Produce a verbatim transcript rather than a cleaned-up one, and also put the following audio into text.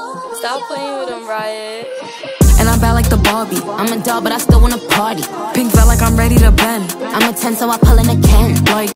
Stop playing with him, Riot. And I'm bad like the Barbie. I'm a doll, but I still wanna party. Pink felt like I'm ready to bend. I'm a ten, so I pull in a can. Like